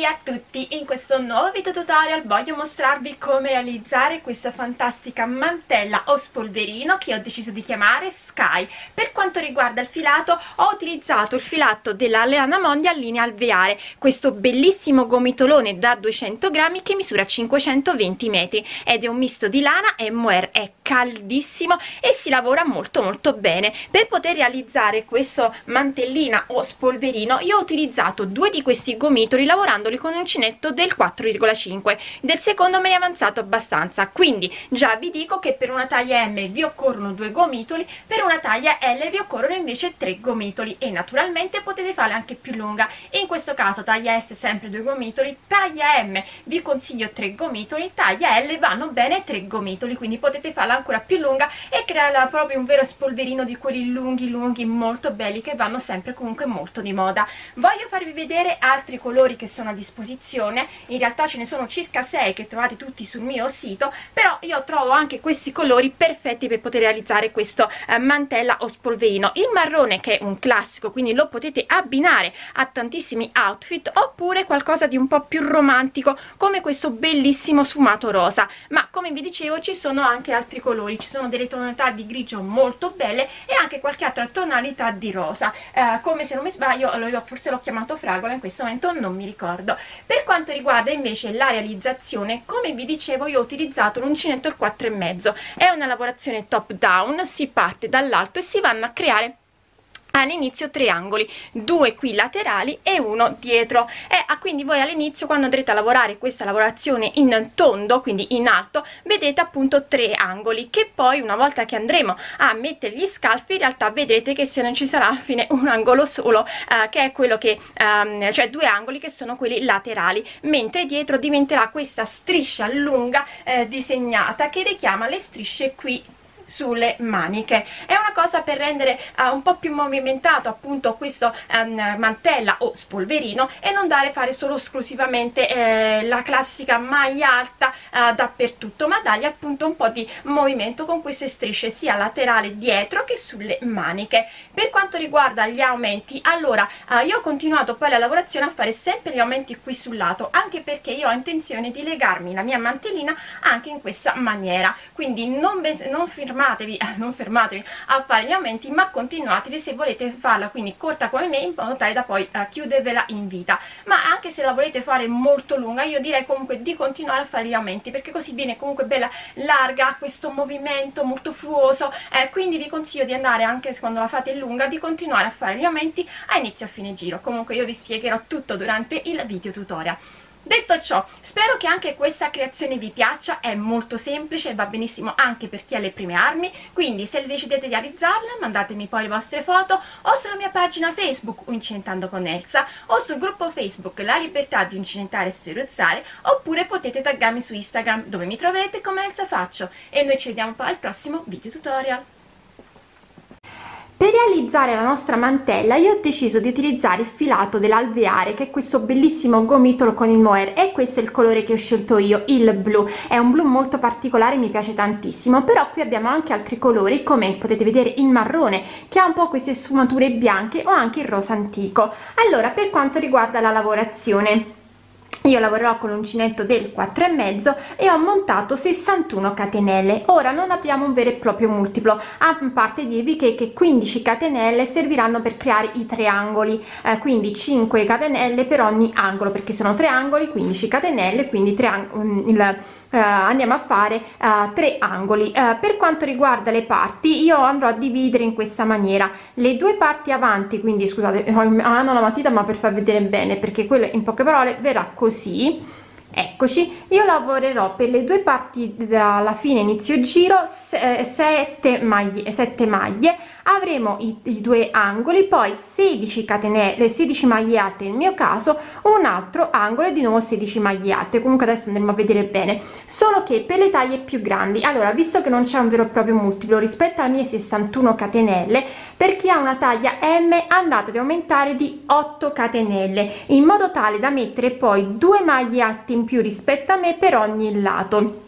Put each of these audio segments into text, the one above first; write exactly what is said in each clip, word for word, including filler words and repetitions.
a tutti, in questo nuovo video tutorial voglio mostrarvi come realizzare questa fantastica mantella o spolverino che ho deciso di chiamare Sky. Per quanto riguarda il filato, ho utilizzato il filato della Lana Mondial linea alveare, questo bellissimo gomitolone da duecento grammi che misura cinquecentoventi metri ed è un misto di lana e mohair. È caldissimo e si lavora molto molto bene. Per poter realizzare questo mantellina o spolverino io ho utilizzato due di questi gomitoli lavorandoli con un uncinetto del quattro virgola cinque, del secondo me ne è avanzato abbastanza, quindi già vi dico che per una taglia M vi occorrono due gomitoli, per una taglia L vi occorrono invece tre gomitoli e naturalmente potete farla anche più lunga. In questo caso taglia S sempre due gomitoli, taglia M vi consiglio tre gomitoli, taglia L vanno bene tre gomitoli, quindi potete farla ancora più lunga e creare proprio un vero spolverino di quelli lunghi lunghi molto belli che vanno sempre comunque molto di moda. Voglio farvi vedere altri colori che sono a disposizione, in realtà ce ne sono circa sei che trovate tutti sul mio sito, però io trovo anche questi colori perfetti per poter realizzare questo eh, mantella o spolverino. Il marrone, che è un classico, quindi lo potete abbinare a tantissimi outfit, oppure qualcosa di un po' più romantico come questo bellissimo sfumato rosa, ma come vi dicevo ci sono anche altri colori, ci sono delle tonalità di grigio molto belle e anche qualche altra tonalità di rosa, eh, come se non mi sbaglio forse l'ho chiamato fragola, in questo momento non mi ricordo. Per quanto riguarda invece la realizzazione, come vi dicevo io ho utilizzato l'uncinetto il quattro e mezzo, è una lavorazione top down, si parte dall'alto e si vanno a creare all'inizio tre angoli, due qui laterali e uno dietro, e ah, quindi voi all'inizio quando andrete a lavorare questa lavorazione in tondo, quindi in alto, vedete appunto tre angoli che poi una volta che andremo a mettere gli scalfi in realtà vedrete che se non ci sarà alla fine un angolo solo, eh, che è quello che um, cioè due angoli che sono quelli laterali, mentre dietro diventerà questa striscia lunga eh, disegnata che richiama le strisce qui sulle maniche. È una cosa per rendere uh, un po' più movimentato appunto questo um, mantella o spolverino e non dare fare solo esclusivamente eh, la classica maglia alta uh, dappertutto, ma dargli appunto un po' di movimento con queste strisce sia laterali dietro che sulle maniche. Per quanto riguarda gli aumenti, allora uh, io ho continuato poi la lavorazione a fare sempre gli aumenti qui sul lato, anche perché io ho intenzione di legarmi la mia mantellina anche in questa maniera, quindi non, non firmate Fermatevi, non fermatevi a fare gli aumenti, ma continuatevi se volete farla quindi corta come me, in modo tale da poi uh, chiudervela in vita. Ma anche se la volete fare molto lunga, io direi comunque di continuare a fare gli aumenti, perché così viene comunque bella larga, questo movimento molto fluoso, eh, quindi vi consiglio di andare, anche quando la fate lunga, di continuare a fare gli aumenti a inizio e a fine giro. Comunque io vi spiegherò tutto durante il video tutorial. Detto ciò, spero che anche questa creazione vi piaccia, è molto semplice e va benissimo anche per chi ha le prime armi, quindi se decidete di realizzarla mandatemi poi le vostre foto o sulla mia pagina Facebook Uncinetando con Elsa o sul gruppo Facebook La Libertà di Uncinetare e Sferruzzare, oppure potete taggarmi su Instagram dove mi troverete come Elsa Faccio, e noi ci vediamo poi al prossimo video tutorial. Per realizzare la nostra mantella io ho deciso di utilizzare il filato dell'alveare, che è questo bellissimo gomitolo con il mohair, e questo è il colore che ho scelto io, il blu. È un blu molto particolare, mi piace tantissimo, però qui abbiamo anche altri colori come potete vedere il marrone che ha un po' queste sfumature bianche, o anche il rosa antico. Allora, per quanto riguarda la lavorazione, io lavorerò con l'uncinetto del quattro e mezzo e ho montato sessantuno catenelle. Ora non abbiamo un vero e proprio multiplo, a parte dirvi che, che quindici catenelle serviranno per creare i triangoli, eh, quindi cinque catenelle per ogni angolo, perché sono tre angoli, quindici catenelle, quindi tre il Uh, andiamo a fare uh, tre angoli. Uh, per quanto riguarda le parti, io andrò a dividere in questa maniera le due parti avanti, quindi scusate, ho in mano la matita ma per far vedere bene, perché quello in poche parole verrà così. Eccoci, io lavorerò per le due parti dalla fine inizio giro sette maglie, sette maglie, avremo i, i due angoli, poi sedici catenelle, sedici maglie alte nel mio caso, un altro angolo e di nuovo sedici maglie alte. Comunque adesso andremo a vedere bene, solo che per le taglie più grandi, allora visto che non c'è un vero e proprio multiplo rispetto alle mie sessantuno catenelle, per chi ha una taglia M andate ad aumentare di otto catenelle, in modo tale da mettere poi due maglie alte in più rispetto a me per ogni lato.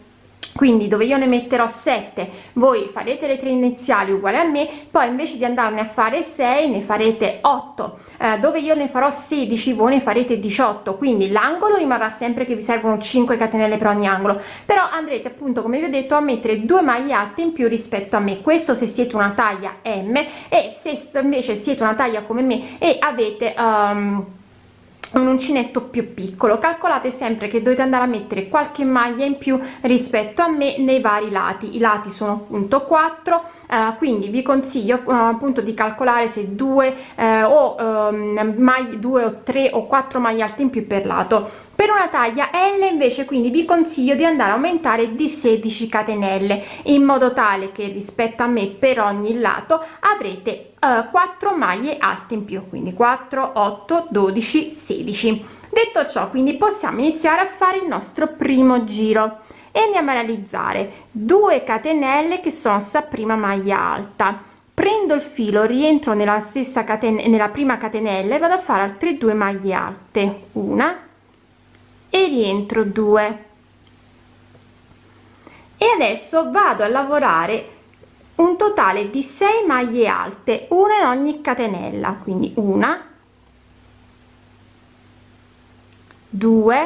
quindi dove io ne metterò sette voi farete le tre iniziali uguali a me, poi invece di andarne a fare sei ne farete otto, eh, dove io ne farò sedici voi ne farete diciotto, quindi l'angolo rimarrà sempre che vi servono cinque catenelle per ogni angolo, però andrete appunto, come vi ho detto, a mettere due maglie alte in più rispetto a me. Questo se siete una taglia M, e se invece siete una taglia come me e avete um, un uncinetto più piccolo, calcolate sempre che dovete andare a mettere qualche maglia in più rispetto a me nei vari lati. I lati sono appunto quattro, eh, quindi vi consiglio eh, appunto di calcolare se due eh, o um, maglie, due o tre o quattro maglie alte in più per lato. Per una taglia L invece quindi vi consiglio di andare a aumentare di sedici catenelle, in modo tale che rispetto a me per ogni lato avrete uh, quattro maglie alte in più, quindi quattro, otto, dodici, sedici. Detto ciò, quindi possiamo iniziare a fare il nostro primo giro e andiamo a realizzare due catenelle che sono sta prima maglia alta. Prendo il filo, rientro nella stessa catenella, nella prima catenella, e vado a fare altre due maglie alte, una e rientro due, e adesso vado a lavorare un totale di sei maglie alte, una in ogni catenella, quindi una, due,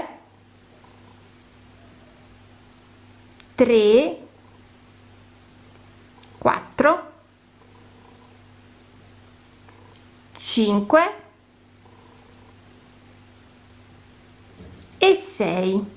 tre, quattro, cinque e sei.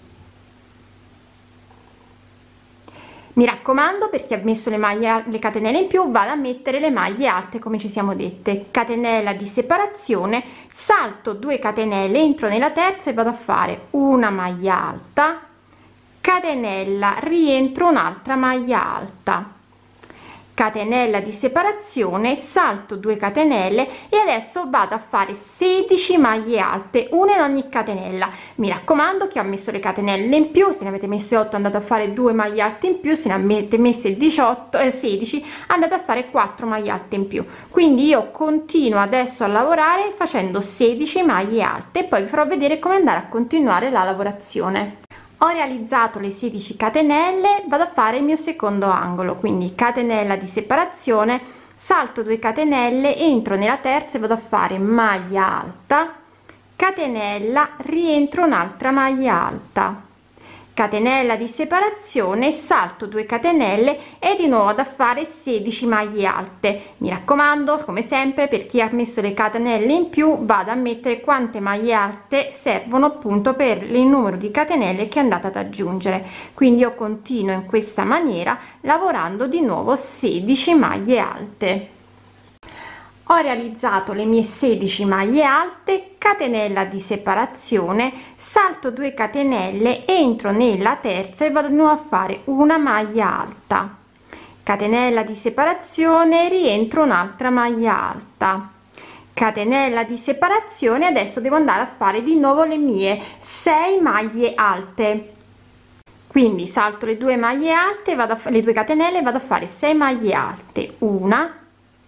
Mi raccomando, per chi ha messo le maglie, le catenelle in più, vado a mettere le maglie alte come ci siamo dette. Catenella di separazione, salto due catenelle, entro nella terza e vado a fare una maglia alta, catenella, rientro un'altra maglia alta, catenella di separazione, salto due catenelle e adesso vado a fare sedici maglie alte, una in ogni catenella. Mi raccomando, che ho messo le catenelle in più, se ne avete messe otto andate a fare due maglie alte in più, se ne avete messe diciotto e eh, sedici andate a fare quattro maglie alte in più. Quindi io continuo adesso a lavorare facendo sedici maglie alte e poi vi farò vedere come andare a continuare la lavorazione. Ho realizzato le sedici catenelle, vado a fare il mio secondo angolo, quindi catenella di separazione, salto due catenelle, entro nella terza e vado a fare maglia alta, catenella, rientro un'altra maglia alta, catenella di separazione, salto due catenelle e di nuovo da fare sedici maglie alte. Mi raccomando, come sempre, per chi ha messo le catenelle in più vado a mettere quante maglie alte servono appunto per il numero di catenelle che andate ad aggiungere. Quindi io continuo in questa maniera lavorando di nuovo sedici maglie alte. Ho realizzato le mie sedici maglie alte, catenella di separazione, salto due catenelle, entro nella terza e vado di nuovo a fare una maglia alta, catenella di separazione, rientro un'altra maglia alta, catenella di separazione. Adesso devo andare a fare di nuovo le mie sei maglie alte, quindi salto le due maglie alte, vado a fare le due catenelle, vado a fare sei maglie alte, una,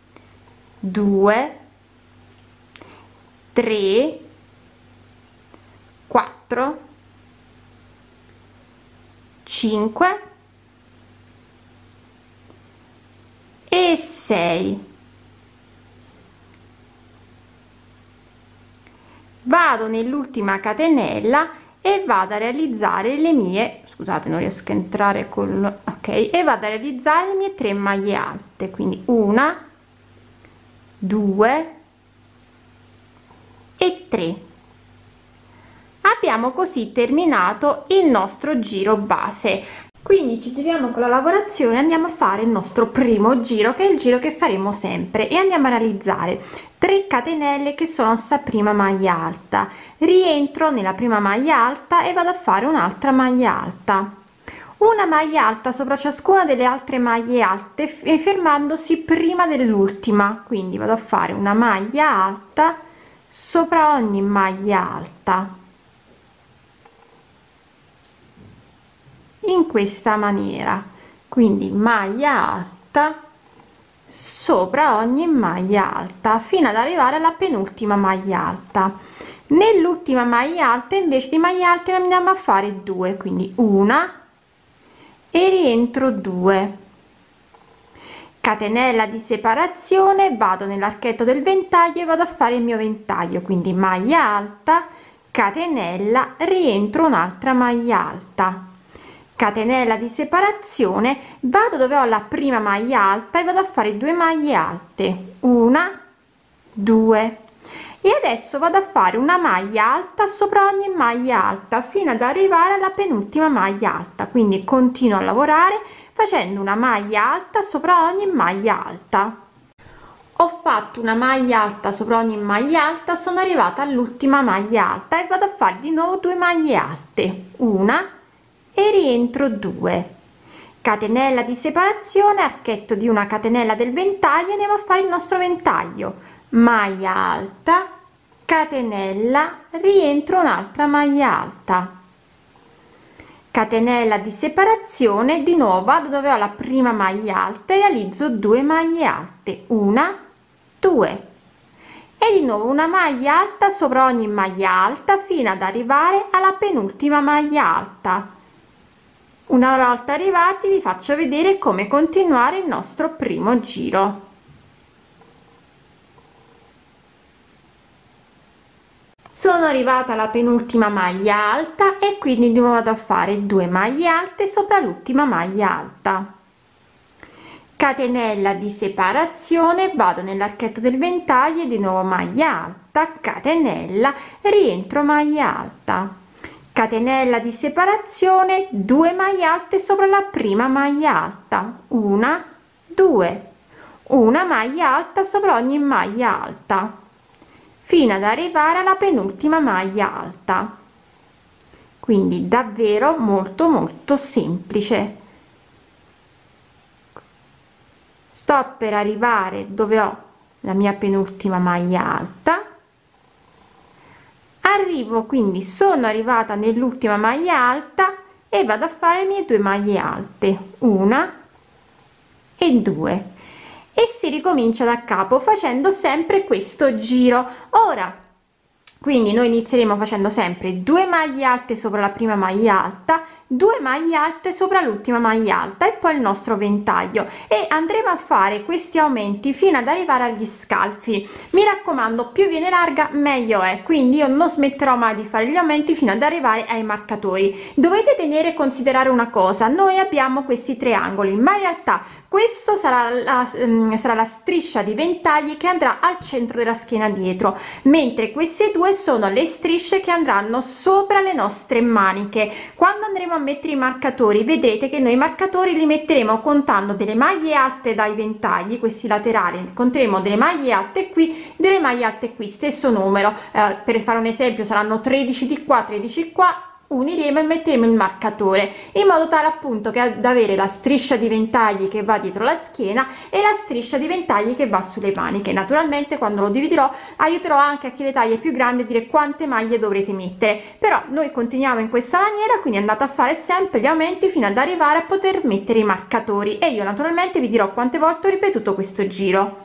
due, tre, quattro, cinque e sei. Vado nell'ultima catenella e vado a realizzare le mie, scusate non riesco a entrare con, ok, e vado a realizzare le mie tre maglie alte, quindi una, due e tre. Abbiamo così terminato il nostro giro base, quindi ci giriamo con la lavorazione, andiamo a fare il nostro primo giro, che è il giro che faremo sempre, e andiamo a realizzare tre catenelle che sono sta prima maglia alta, rientro nella prima maglia alta e vado a fare un'altra maglia alta, una maglia alta sopra ciascuna delle altre maglie alte e fermandosi prima dell'ultima, quindi vado a fare una maglia alta sopra ogni maglia alta in questa maniera, quindi maglia alta sopra ogni maglia alta fino ad arrivare alla penultima maglia alta. Nell'ultima maglia alta invece di maglie alte ne andiamo a fare due, quindi una e rientro due, catenella di separazione, vado nell'archetto del ventaglio e vado a fare il mio ventaglio, quindi maglia alta, catenella, rientro un'altra maglia alta, catenella di separazione, vado dove ho la prima maglia alta e vado a fare due maglie alte, una, due, e adesso vado a fare una maglia alta sopra ogni maglia alta fino ad arrivare alla penultima maglia alta, quindi continuo a lavorare facendo una maglia alta sopra ogni maglia alta. Ho fatto una maglia alta sopra ogni maglia alta, sono arrivata all'ultima maglia alta e vado a fare di nuovo due maglie alte, una e rientro due, catenella di separazione, archetto di una catenella del ventaglio, andiamo a fare il nostro ventaglio, maglia alta, catenella, rientro un'altra maglia alta, catenella di separazione, di nuovo vado dove ho la prima maglia alta e realizzo due maglie alte, una, due, e di nuovo una maglia alta sopra ogni maglia alta fino ad arrivare alla penultima maglia alta. Una volta arrivati vi faccio vedere come continuare il nostro primo giro. Sono arrivata alla penultima maglia alta e quindi di nuovo vado a fare due maglie alte sopra l'ultima maglia alta, catenella di separazione, vado nell'archetto del ventaglio e di nuovo maglia alta, catenella, rientro maglia alta, catenella di separazione, due maglie alte sopra la prima maglia alta, una, due, una maglia alta sopra ogni maglia alta fino ad arrivare alla penultima maglia alta, quindi davvero molto molto semplice. Sto per arrivare dove ho la mia penultima maglia alta, arrivo, quindi sono arrivata nell'ultima maglia alta e vado a fare le mie due maglie alte, una e due, e si ricomincia da capo facendo sempre questo giro. Ora quindi noi inizieremo facendo sempre due maglie alte sopra la prima maglia alta, due maglie alte sopra l'ultima maglia alta e poi il nostro ventaglio, e andremo a fare questi aumenti fino ad arrivare agli scalfi. Mi raccomando, più viene larga meglio è, quindi io non smetterò mai di fare gli aumenti fino ad arrivare ai marcatori. Dovete tenere e considerare una cosa: noi abbiamo questi triangoli, ma in realtà questo sarà la, um, sarà la striscia di ventagli che andrà al centro della schiena dietro, mentre queste due sono le strisce che andranno sopra le nostre maniche. Quando andremo a mettere i marcatori vedrete che noi i marcatori li metteremo contando delle maglie alte dai ventagli, questi laterali, conteremo delle maglie alte qui, delle maglie alte qui, stesso numero, eh, per fare un esempio saranno tredici di qua, tredici qua, uniremo e metteremo il marcatore in modo tale appunto che ad avere la striscia di ventagli che va dietro la schiena e la striscia di ventagli che va sulle maniche. Naturalmente quando lo dividerò aiuterò anche a chi le taglie più grandi a dire quante maglie dovrete mettere, però noi continuiamo in questa maniera, quindi andate a fare sempre gli aumenti fino ad arrivare a poter mettere i marcatori, e io naturalmente vi dirò quante volte ho ripetuto questo giro.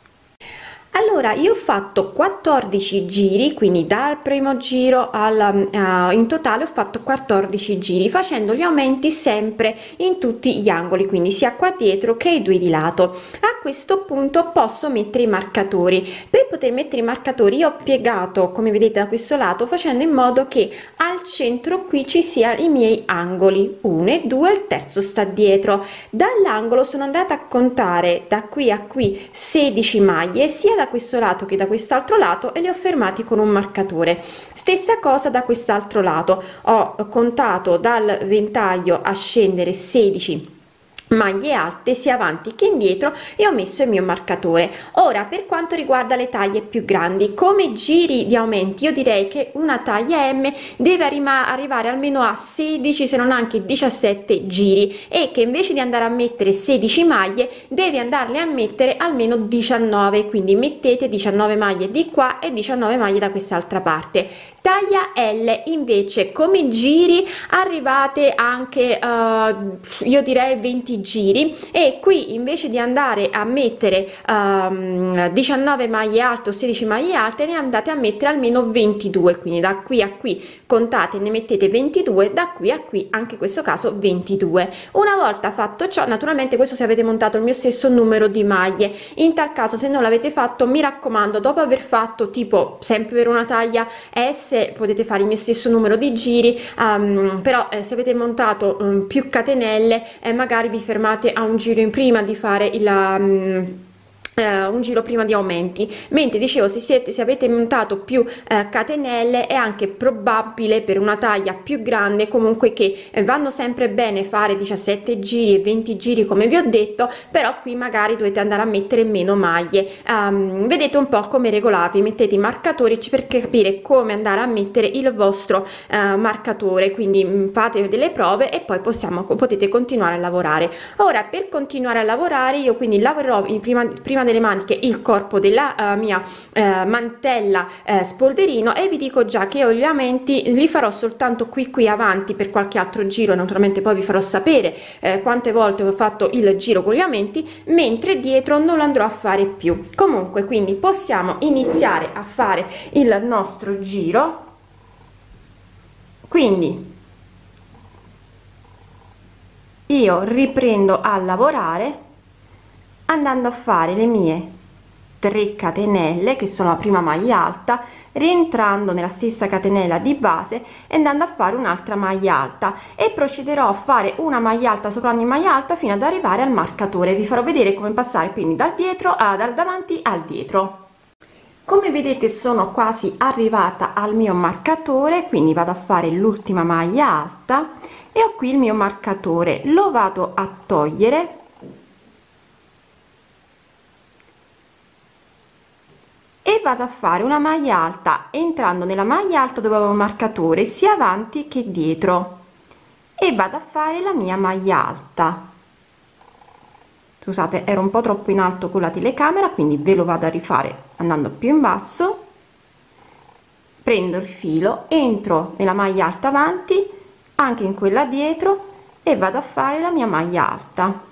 Allora, io ho fatto quattordici giri, quindi dal primo giro al uh, in totale ho fatto quattordici giri facendo gli aumenti sempre in tutti gli angoli, quindi sia qua dietro che i due di lato. A questo punto posso mettere i marcatori. Per poter mettere i marcatori io ho piegato, come vedete da questo lato, facendo in modo che al centro qui ci sia i miei angoli, uno e due, il terzo sta dietro. Dall'angolo sono andata a contare da qui a qui sedici maglie, sia da questo lato che da quest'altro lato, e li ho fermati con un marcatore. Stessa cosa da quest'altro lato, ho contato dal ventaglio a scendere sedici maglie alte sia avanti che indietro e ho messo il mio marcatore. Ora, per quanto riguarda le taglie più grandi, come giri di aumenti, io direi che una taglia M deve arrivare almeno a sedici, se non anche diciassette giri, e che invece di andare a mettere sedici maglie devi andarle a mettere almeno diciannove, quindi mettete diciannove maglie di qua e diciannove maglie da quest'altra parte. Taglia L invece come giri arrivate anche uh, io direi venti venti giri, e qui invece di andare a mettere um, diciannove maglie alte o sedici maglie alte, ne andate a mettere almeno ventidue, quindi da qui a qui contate, ne mettete ventidue, da qui a qui anche in questo caso ventidue. Una volta fatto ciò, naturalmente questo se avete montato il mio stesso numero di maglie, in tal caso se non l'avete fatto, mi raccomando, dopo aver fatto tipo sempre per una taglia S potete fare il mio stesso numero di giri, um, però eh, se avete montato um, più catenelle eh, magari vi fermate a un giro in prima di fare il um, Uh, un giro prima di aumenti. Mentre dicevo, se siete se avete montato più uh, catenelle, è anche probabile per una taglia più grande comunque che eh, vanno sempre bene fare diciassette giri e venti giri come vi ho detto, però qui magari dovete andare a mettere meno maglie. Um, vedete un po' come regolarvi, mettete i marcatori per capire come andare a mettere il vostro uh, marcatore, quindi mh, fate delle prove e poi possiamo potete continuare a lavorare. Ora, per continuare a lavorare, io quindi lavorerò in prima prima delle maniche il corpo della uh, mia uh, mantella uh, spolverino, e vi dico già che io gli aumenti li farò soltanto qui qui avanti per qualche altro giro, naturalmente poi vi farò sapere uh, quante volte ho fatto il giro con gli aumenti, mentre dietro non lo andrò a fare più. Comunque, quindi possiamo iniziare a fare il nostro giro. Quindi io riprendo a lavorare andando a fare le mie tre catenelle, che sono la prima maglia alta, rientrando nella stessa catenella di base e andando a fare un'altra maglia alta, e procederò a fare una maglia alta sopra ogni maglia alta fino ad arrivare al marcatore. Vi farò vedere come passare quindi dal dietro a, dal davanti al dietro. Come vedete sono quasi arrivata al mio marcatore, quindi vado a fare l'ultima maglia alta e ho qui il mio marcatore, lo vado a togliere e vado a fare una maglia alta entrando nella maglia alta dove avevo il marcatore sia avanti che dietro, e vado a fare la mia maglia alta. Scusate, ero un po' troppo in alto con la telecamera, quindi ve lo vado a rifare andando più in basso. Prendo il filo, entro nella maglia alta avanti, anche in quella dietro, e vado a fare la mia maglia alta.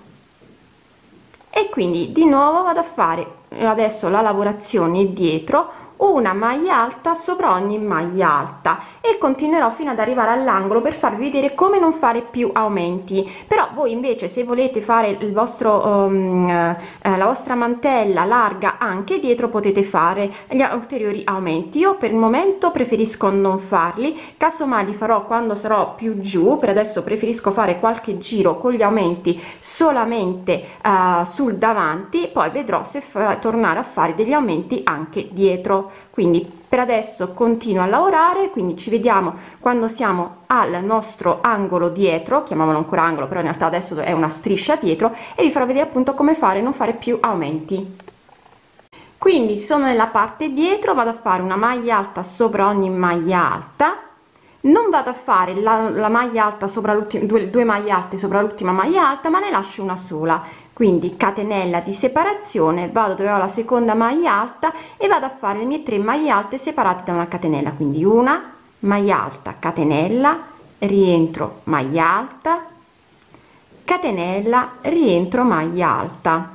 E quindi di nuovo vado a fare adesso la lavorazione dietro, una maglia alta sopra ogni maglia alta, e continuerò fino ad arrivare all'angolo per farvi vedere come non fare più aumenti. Però voi invece, se volete fare il vostro um, eh, la vostra mantella larga anche dietro, potete fare gli ulteriori aumenti. Io per il momento preferisco non farli, casomai li farò quando sarò più giù. Per adesso preferisco fare qualche giro con gli aumenti solamente uh, sul davanti, poi vedrò se tornare a fare degli aumenti anche dietro. Quindi per adesso continuo a lavorare, quindi ci vediamo quando siamo al nostro angolo dietro, chiamiamolo ancora angolo, però in realtà adesso è una striscia dietro, e vi farò vedere appunto come fare non fare più aumenti. Quindi sono nella parte dietro, vado a fare una maglia alta sopra ogni maglia alta, non vado a fare la, la maglia alta sopra l'ultima, due, due maglie alte sopra l'ultima maglia alta, ma ne lascio una sola. Quindi catenella di separazione, vado dove ho la seconda maglia alta e vado a fare le mie tre maglie alte separate da una catenella, quindi una maglia alta, catenella, rientro, maglia alta, catenella, rientro, maglia alta,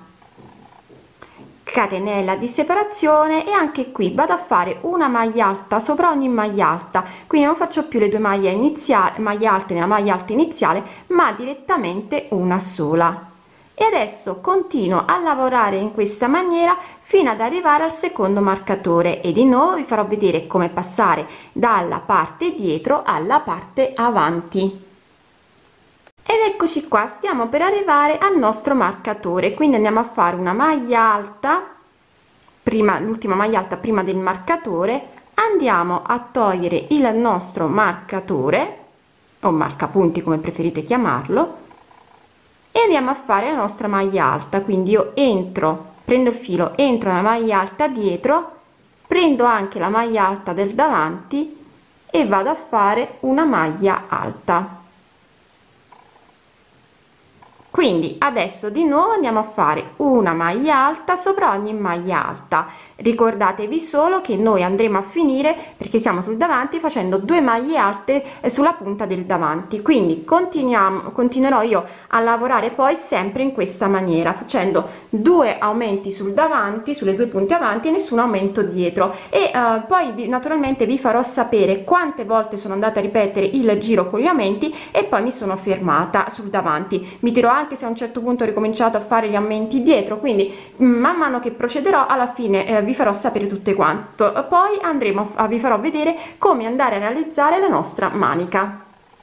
catenella di separazione, e anche qui vado a fare una maglia alta sopra ogni maglia alta, quindi non faccio più le due maglie iniziali, maglie alte nella maglia alta iniziale, ma direttamente una sola. E adesso continuo a lavorare in questa maniera fino ad arrivare al secondo marcatore, e di nuovo vi farò vedere come passare dalla parte dietro alla parte avanti. Ed eccoci qua, stiamo per arrivare al nostro marcatore, quindi andiamo a fare una maglia alta prima, l'ultima maglia alta prima del marcatore, andiamo a togliere il nostro marcatore o marcapunti come preferite chiamarlo, e andiamo a fare la nostra maglia alta. Quindi io entro, prendo il filo, entro nella maglia alta dietro, prendo anche la maglia alta del davanti e vado a fare una maglia alta. Quindi adesso di nuovo andiamo a fare una maglia alta sopra ogni maglia alta. Ricordatevi solo che noi andremo a finire, perché siamo sul davanti, facendo due maglie alte sulla punta del davanti. Quindi continuiamo continuerò io a lavorare poi sempre in questa maniera, facendo due aumenti sul davanti, sulle due punte avanti, e nessun aumento dietro. E uh, poi naturalmente vi farò sapere quante volte sono andata a ripetere il giro con gli aumenti e poi mi sono fermata sul davanti. Vi dirò anche se a un certo punto ho ricominciato a fare gli aumenti dietro, quindi man mano che procederò alla fine eh, vi farò sapere tutte quanto. Poi andremo a vi farò vedere come andare a realizzare la nostra manica.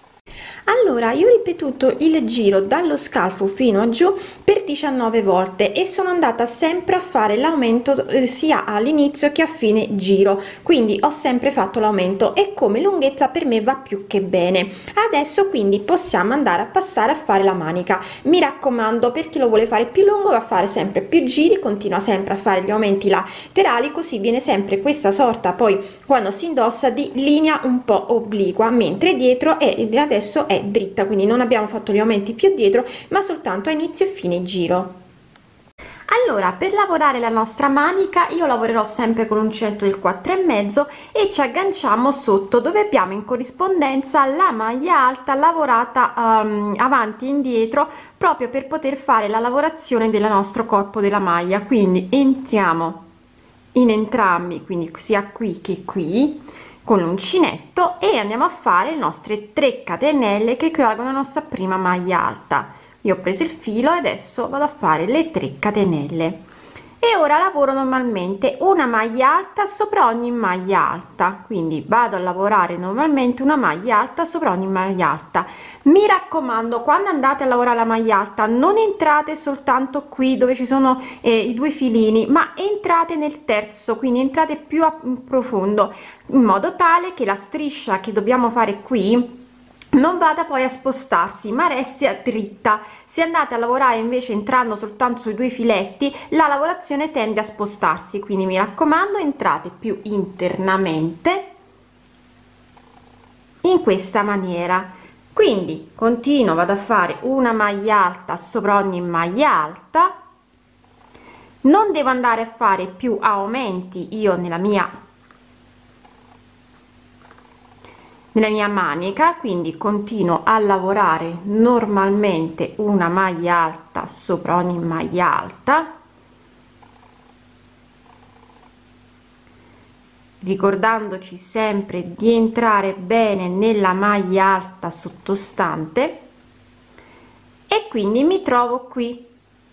Allora, io ho ripetuto il giro dallo scalfo fino a giù per diciannove volte e sono andata sempre a fare l'aumento eh, sia all'inizio che a fine giro, quindi ho sempre fatto l'aumento e come lunghezza per me va più che bene. Adesso quindi possiamo andare a passare a fare la manica. Mi raccomando, per chi lo vuole fare più lungo va a fare sempre più giri, continua sempre a fare gli aumenti laterali, così viene sempre questa sorta poi quando si indossa di linea un po' obliqua, mentre dietro è adesso è dritta, quindi non abbiamo fatto gli aumenti più dietro ma soltanto a inizio e fine giro. Allora, per lavorare la nostra manica io lavorerò sempre con l'uncinetto del quattro e mezzo e ci agganciamo sotto, dove abbiamo in corrispondenza la maglia alta lavorata um, avanti e indietro, proprio per poter fare la lavorazione del nostro corpo della maglia. Quindi entriamo in entrambi, quindi sia qui che qui, con l'uncinetto, e andiamo a fare le nostre tre catenelle che equivalgono alla nostra prima maglia alta. Io ho preso il filo e adesso vado a fare le tre catenelle e ora lavoro normalmente una maglia alta sopra ogni maglia alta, quindi vado a lavorare normalmente una maglia alta sopra ogni maglia alta. Mi raccomando, quando andate a lavorare la maglia alta non entrate soltanto qui dove ci sono eh, i due filini, ma entrate nel terzo, quindi entrate più a profondo, in modo tale che la striscia che dobbiamo fare qui non vada poi a spostarsi ma resti a dritta. Se andate a lavorare invece entrando soltanto sui due filetti, la lavorazione tende a spostarsi, quindi mi raccomando entrate più internamente in questa maniera. Quindi continuo, vado a fare una maglia alta sopra ogni maglia alta, non devo andare a fare più aumenti io nella mia nella mia manica, quindi continuo a lavorare normalmente una maglia alta sopra ogni maglia alta, ricordandoci sempre di entrare bene nella maglia alta sottostante. E quindi mi trovo qui,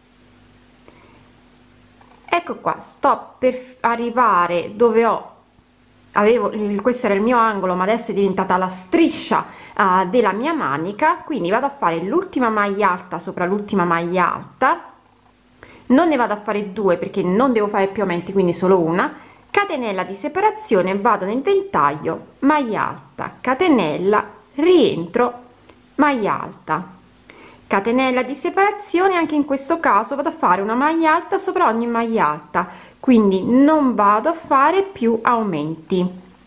ecco qua, sto per arrivare dove ho avevo questo era il mio angolo, ma adesso è diventata la striscia uh, della mia manica, quindi vado a fare l'ultima maglia alta sopra l'ultima maglia alta, non ne vado a fare due perché non devo fare più aumenti, quindi solo una catenella di separazione, vado nel ventaglio, maglia alta, catenella, rientro, maglia alta, catenella di separazione. Anche in questo caso vado a fare una maglia alta sopra ogni maglia alta, quindi non vado a fare più aumenti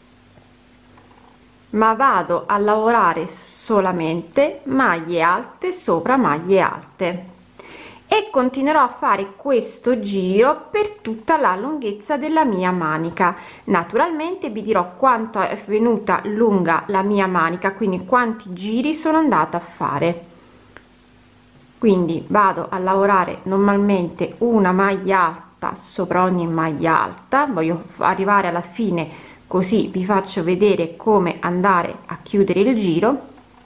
ma vado a lavorare solamente maglie alte sopra maglie alte e continuerò a fare questo giro per tutta la lunghezza della mia manica. Naturalmente vi dirò quanto è venuta lunga la mia manica, quindi quanti giri sono andata a fare. Quindi vado a lavorare normalmente una maglia alta sopra ogni maglia alta, voglio arrivare alla fine così vi faccio vedere come andare a chiudere il giro.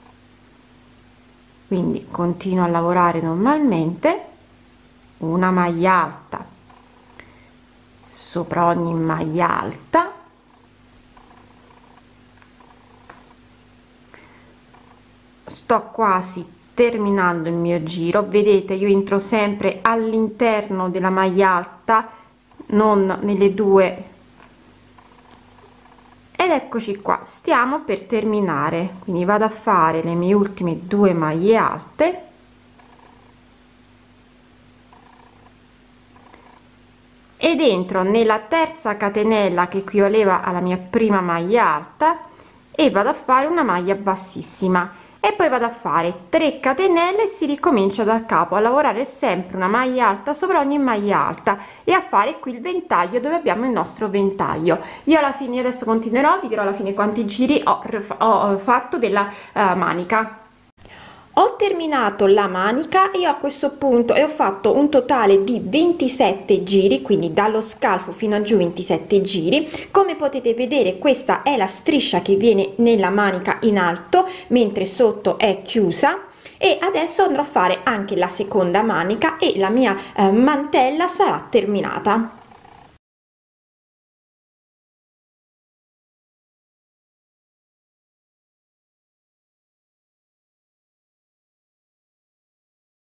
Quindi continuo a lavorare normalmente una maglia alta sopra ogni maglia alta, sto quasi terminando il mio giro. Vedete, io entro sempre all'interno della maglia alta, non nelle due, ed eccoci qua, stiamo per terminare. Quindi vado a fare le mie ultime due maglie alte ed entro nella terza catenella che equivaleva alla mia prima maglia alta e vado a fare una maglia bassissima. e poi vado a fare tre catenelle e si ricomincia da capo, a lavorare sempre una maglia alta sopra ogni maglia alta e a fare qui il ventaglio dove abbiamo il nostro ventaglio. Io alla fine, adesso continuerò, vi dirò alla fine quanti giri ho, ho fatto della uh, manica. Ho terminato la manica e a questo punto e ho fatto un totale di ventisette giri, quindi dallo scalfo fino a giù ventisette giri. Come potete vedere, questa è la striscia che viene nella manica in alto, mentre sotto è chiusa. E adesso andrò a fare anche la seconda manica e la mia eh, mantella sarà terminata.